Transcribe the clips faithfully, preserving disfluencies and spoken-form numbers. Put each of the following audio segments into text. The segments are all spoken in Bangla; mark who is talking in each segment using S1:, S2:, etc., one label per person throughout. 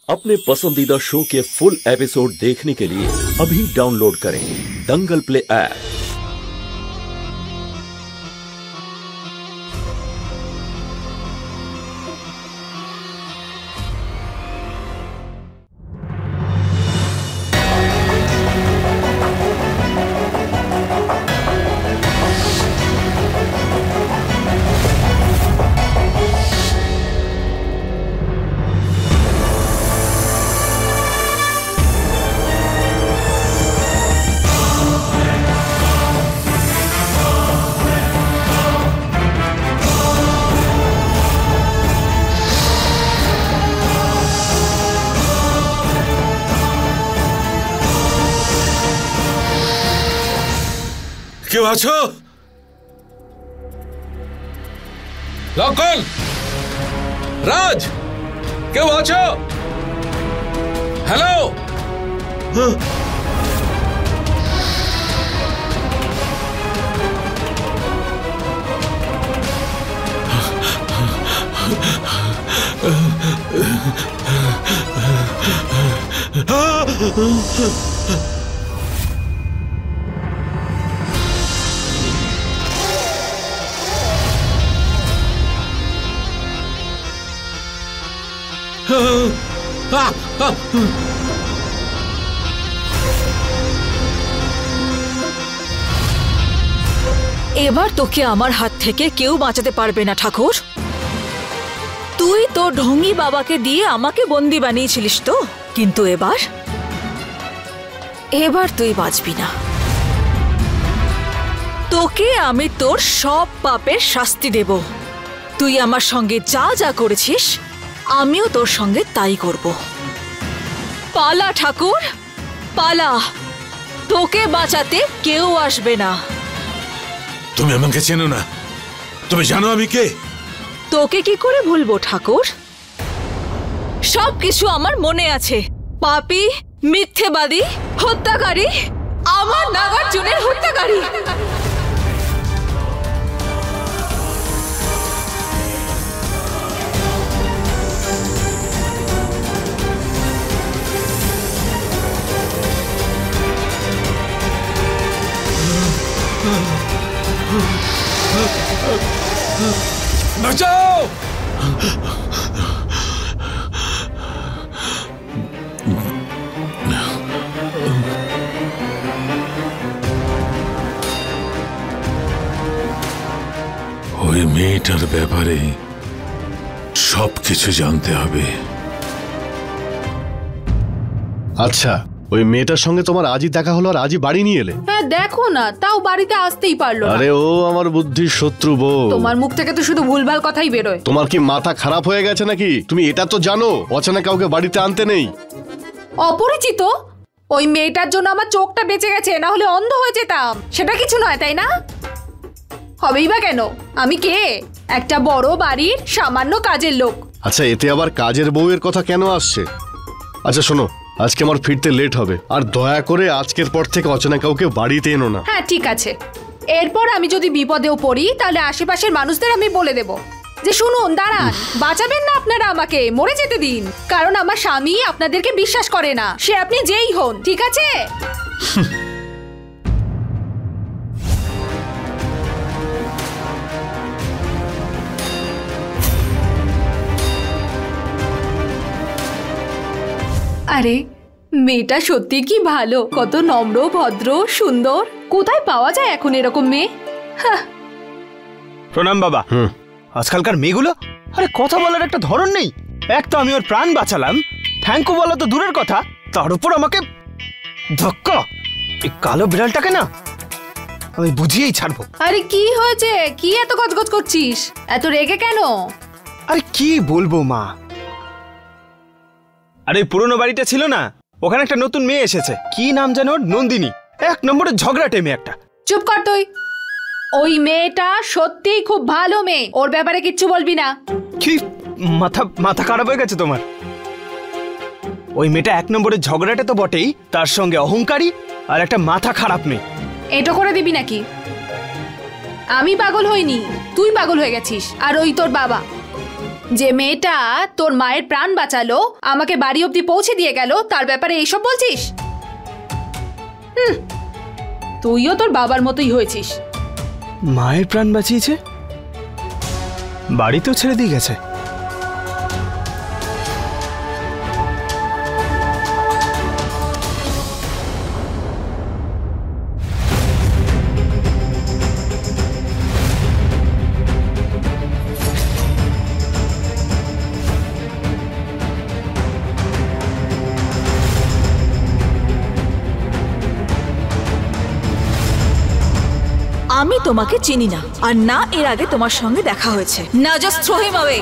S1: अपने पसंदीदा शो के फुल एपिसोड देखने के लिए अभी डाउनलोड करें दंगल प्ले ऐप।
S2: কেউ আছো? লকন, রাজ, কেউ আছো? হ্যালো।
S3: এবার তোকে আমার হাত থেকে কেউ বাঁচাতে পারবে না ঠাকুর। তুই তো ঢঙ্গি বাবাকে দিয়ে আমাকে বন্দি বানিয়েছিলিস তো, কিন্তু এবার এবার তুই বাঁচবি না। তোকে আমি তোর সব পাপের শাস্তি দেব। তুই আমার সঙ্গে যা যা করেছিস আমিও তোর সঙ্গে তাই করব। পালা ঠাকুর, পালা, তোকে বাঁচাতে কেউ আসবে না।
S2: তুমি আমাকে চেনো না, তুমি জানো আমি কে?
S3: তোকে কি করে ভুলবো ঠাকুর? সব কিছু আমার মনে আছে। পাপী, মিথ্যেবাদী, হত্যাকারী, আমার নাগার্জুনের হত্যাকারী।
S2: বাঁচাও! ওই মেয়েটার ব্যাপারে সবকিছু জানতে হবে।
S4: আচ্ছা, ওই মেয়েটার সঙ্গে তোমার আজই দেখা হলো আর আজই বাড়ি নিয়ে এলে?
S5: হ্যাঁ দেখো না, তাও বাড়িতে আসতেই পারলো না।
S4: আরে ও আমার বুদ্ধির শত্রু বউ।
S5: তোমার মুখ থেকে তো শুধু ভুলভাল কথাই বেরোয়।
S4: তোমার কি মাথা খারাপ হয়ে গেছে নাকি? তুমি এটা তো জানো অচেনা কাউকে বাড়িতে আনতে নেই।
S5: অপরিচিত ওই মেয়েটার জন্য আমার চোখটা বেঁচে গেছে, না হলে অন্ধ হয়ে যেতাম। সেটা কিছু নয়, তাই না? হবেই বা কেন? আমি কে? একটা বড় বাড়ির সামান্য কাজের লোক।
S4: আচ্ছা, এতে আবার কাজের বউয়ের কথা কেন আসছে? আচ্ছা শোনো, আজকে আমার ফিরতে লেট হবে, আর দয়া করে আজকের পর থেকে অচেনা কাউকে বাড়িতে এনো না।
S5: হ্যাঁ ঠিক আছে। এরপর আমি যদি বিপদেও পড়ি তাহলে আশেপাশের মানুষদের আমি বলে দেব যে শুনুন, দাঁড়ান, বাঁচাবেন না আপনারা আমাকে, মরে যেতে দিন। কারণ আমার স্বামী আপনাদেরকে বিশ্বাস করে না, সে আপনি যেই হন, ঠিক আছে? আরে মেয়েটা সত্যি কি ভালো, কত নম্র, ভদ্র, সুন্দর। কোথায় পাওয়া যায় এখন এরকম মেয়ে?
S6: প্রণাম বাবা। আজকালকার মেয়েগুলো, আরে কথা বলার একটা ধরন নেই। এক তো আমি ওর প্রাণ বাঁচালাম, থ্যাংক ইউ বলা তো দূরের কথা, তার উপর আমাকে ধাক্কা। এই কালো বিড়ালটাকে না আমি বুঝিয়েই ছাড়বো।
S5: আরে কি হয়েছে? কি এত গজগজ করছিস? এত রেগে কেন?
S6: আরে কি বলবো মা, আরে পুরনো বাড়িটা ছিল না, ওখানে একটা নতুন মেয়ে এসেছে। কি নাম জানো ওর? নন্দিনী। এক নম্বরের ঝগড়াটে মেয়ে একটা।
S5: চুপ কর তুই। ওই মেয়েটা সত্যিই খুব ভালো মেয়ে, ওর ব্যাপারে কিচ্ছু বলবি না।
S6: কি মাথা মাথা খারাপ হয়ে গেছে তোমার? ওই মেয়েটা এক নম্বরের ঝগড়াটে তো বটেই, তার সঙ্গে অহংকারী আর একটা মাথা খারাপ মেয়ে।
S5: এটা করে দিবি নাকি? আমি পাগল হইনি, তুই পাগল হয়ে গেছিস। আর ওই তোর বাবা, যে মেয়েটা তোর মায়ের প্রাণ বাঁচালো, আমাকে বাড়ি অবধি পৌঁছে দিয়ে গেল, তার ব্যাপারে এইসব বলছিস? হুম, তুইও তোর বাবার মতোই হয়েছিস।
S6: মায়ের প্রাণ বাঁচিয়েছে, বাড়িতেও ছেড়ে দিয়ে গেছে।
S3: আমি তোমাকে চিনি না, আর না এর আগে তোমার সঙ্গে দেখা হয়েছে। না, জাস্ট থ্রো হিম অ্যাওয়ে।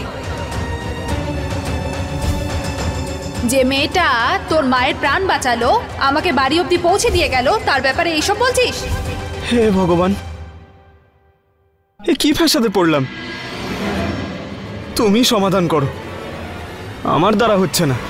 S5: যে মেয়েটা তোর মায়ের প্রাণ বাঁচালো, আমাকে বাড়ি অবধি পৌঁছে দিয়ে গেল, তার ব্যাপারে এইসব বলছিস?
S6: হে ভগবান, এ কি ফ্যাসাদে পড়লাম? তুমি সমাধান করো, আমার দ্বারা হচ্ছে না।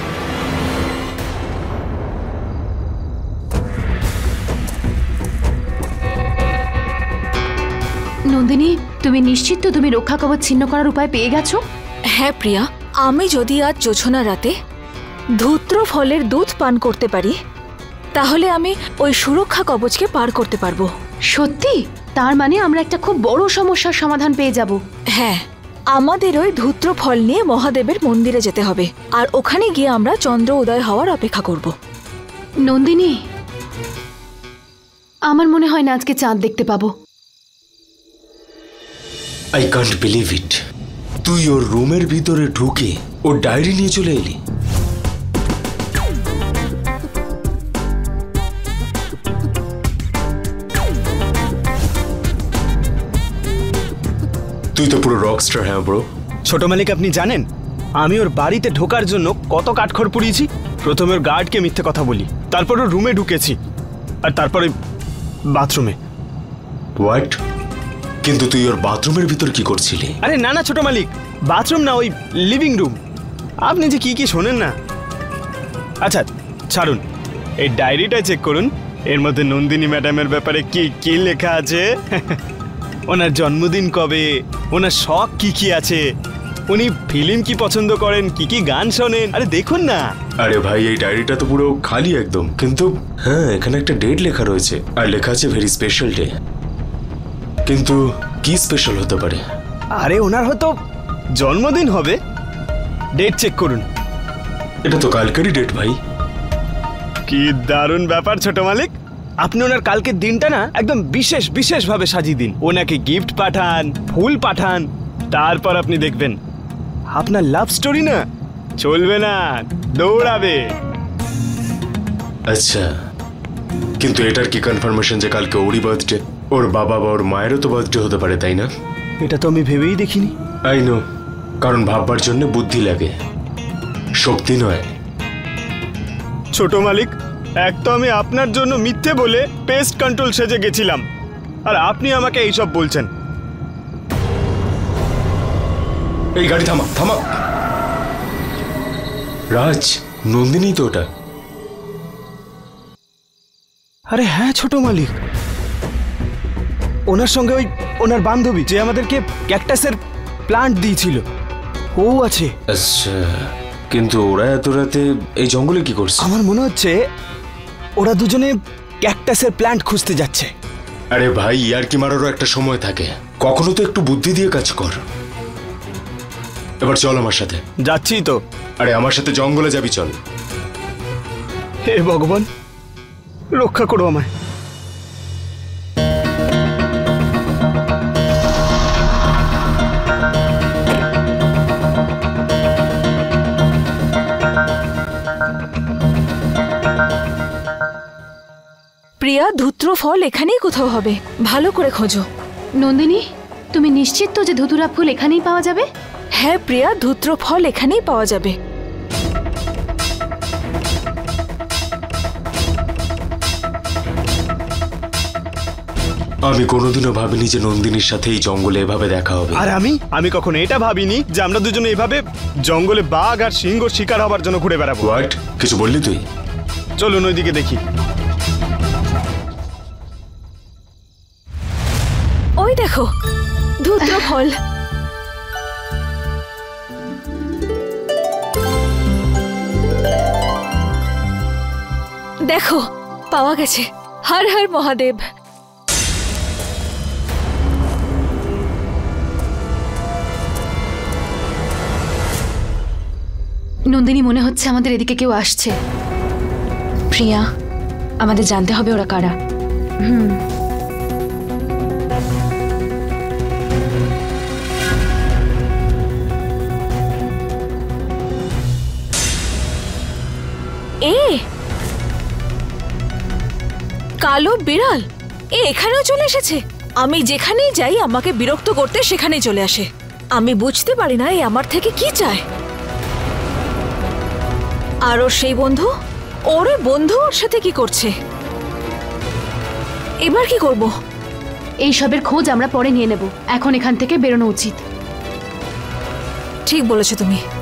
S7: নন্দিনী, তুমি নিশ্চিত তো তুমি রক্ষা কবচ ছিন্ন করার উপায় পেয়ে গেছো?
S3: হ্যাঁ প্রিয়া, আমি যদি আজ জোছনা রাতে ধূত্র ফলের দুধ পান করতে পারি, তাহলে আমি ওই সুরক্ষা কবচকে পার করতে পারবো।
S7: সত্যি? তার মানে আমরা একটা খুব বড় সমস্যার সমাধান পেয়ে যাব।
S3: হ্যাঁ, আমাদের ওই ধূত্র ফল নিয়ে মহাদেবের মন্দিরে যেতে হবে, আর ওখানে গিয়ে আমরা চন্দ্র উদয় হওয়ার অপেক্ষা করব।
S7: নন্দিনী, আমার মনে হয় না আজকে চাঁদ দেখতে পাবো।
S2: I can't believe it. তুই ওর রুমের ভিতরে ঢুকে ওর ডায়েরি নিয়ে চলে এলি। তুই তো পুরো রকস্টার। হ্যাঁ ব্রো।
S6: ছোট মালিক, আপনি জানেন আমি ওর বাড়িতে ঢোকার জন্য কত কাঠখড় পুড়িয়েছি? প্রথমে ওর গার্ডকে মিথ্যে কথা বলি, তারপর ওর রুমে ঢুকেছি, আর তারপরে বাথরুমে।
S2: হোয়াট? কিন্তু তুই ওর বাথরুমের ভিতর কি করছিলি?
S6: আরে না না ছোট মালিক, বাথরুম না, ওই লিভিং রুম। আপনি যে কি কি শোনেন না। আচ্ছা ছাড়ুন, এই ডায়েরিটা চেক করুন, এর মধ্যে নন্দিনী ম্যাডামের ব্যাপারে কি কি লেখা আছে। ওনার জন্মদিন কবে, ওনার শখ কি কি আছে, উনি ফিল্ম কি পছন্দ করেন, কি কি গান শোনেন। আরে দেখুন না।
S2: আরে ভাই, এই ডায়েরিটা তো পুরো খালি একদম, কিন্তু হ্যাঁ এখানে একটা ডেট লেখা রয়েছে, আর লেখা আছে ভেরি স্পেশাল ডে। কিন্তু কি স্পেশাল হতে পারে?
S6: আরে ওনার হয়তো জন্মদিন হবে। ডেট চেক করুন।
S2: এটা তো কালকেরই ডেট ভাই।
S6: কি দারুণ ব্যাপার ছোট মালিক, আপনি ওনার কালকের দিনটা না একদম বিশেষ বিশেষ ভাবে সাজিয়ে দিন, ওনাকে গিফট পাঠান, ফুল পাঠান, তারপর আপনি দেখবেন আপনার লাভ স্টোরি না চলবে না, দৌড়াবে।
S2: আচ্ছা, কিন্তু এটার কি কনফার্মেশন যে কালকে ওরই বার্থডে? ওর বাবা বা ওর মায়েরও তো বার্থডে হতে পারে, তাই না?
S6: এটা তো আমি ভেবেই দেখিনি।
S2: আই নো, কারণ ভাববার জন্য বুদ্ধি লাগে, শক্তি নয়।
S6: ছোট মালিক, এক তো আমি আপনার জন্য মিথ্যে বলে পেস্ট কন্ট্রোল সেজে গেছিলাম, আর আপনি আমাকে এইসব বলছেন।
S2: এই গাড়ি থামা থামা। রাজ, নন্দিনী তো ওটা।
S6: আরে হ্যাঁ ছোট মালিক, ওনার সঙ্গে ওই ওনার বান্ধবী যে আমাদেরকে ক্যাকটাসের প্লান্ট দিয়েছিল, ও আছে।
S2: আচ্ছা, কিন্তু ওরা এত রাতে এই জঙ্গলে কি করছে?
S6: আমার মনে হচ্ছে ওরা দুজনে ক্যাকটাসের প্ল্যান্ট খুঁজতে যাচ্ছে।
S2: আরে ভাই, ইয়ার কি মারারও একটা সময় থাকে, কখনো তো একটু বুদ্ধি দিয়ে কাজ কর। এবার চল আমার সাথে।
S6: যাচ্ছি তো।
S2: আরে আমার সাথে জঙ্গলে যাবি, চল।
S6: হে ভগবান, রক্ষা করো আমায়।
S3: প্রিয়া, ধূত্র ফল এখানেই কোথাও হবে, ভালো করে খোঁজো।
S7: নন্দিনী, তুমি নিশ্চিত তো যে ধুতুরা ফুল এখানেই পাওয়া যাবে?
S3: হ্যাঁ প্রিয়া, ধূত্র ফল এখানেই পাওয়া যাবে।
S2: আমি কোনোদিনও ভাবিনি যে নন্দিনীর সাথে এই জঙ্গলে এভাবে দেখা হবে।
S6: আর আমি আমি কখনো এটা ভাবিনি যে আমরা দুজনে এভাবে জঙ্গলে বাঘ আর সিংহ শিকার হবার জন্য ঘুরে বেড়াবো।
S2: হোয়াট? কিছু বললি তুই?
S6: চলুন ওইদিকে দেখি।
S3: ওই দেখো, ধূত্র ফল। দেখো পাওয়া গেছে। হর হর মহাদেব।
S7: নন্দিনী, মনে হচ্ছে আমাদের এদিকে কেউ আসছে। প্রিয়া, আমাদের জানতে হবে ওরা কারা। হুম।
S3: এ কালো বিড়াল, এ এখানেও চলে এসেছে। আমি যেখানেই যাই আমাকে বিরক্ত করতে সেখানেই চলে আসে। আমি বুঝতে পারি না এ আমার থেকে কি চায়। আর ওর সেই বন্ধু, ওর বন্ধু ওর সাথে কি করছে? এবার কি করব?
S7: এই সবের খোঁজ আমরা পরে নিয়ে নেব, এখন এখান থেকে বেরোনো উচিত।
S3: ঠিক বলেছো তুমি।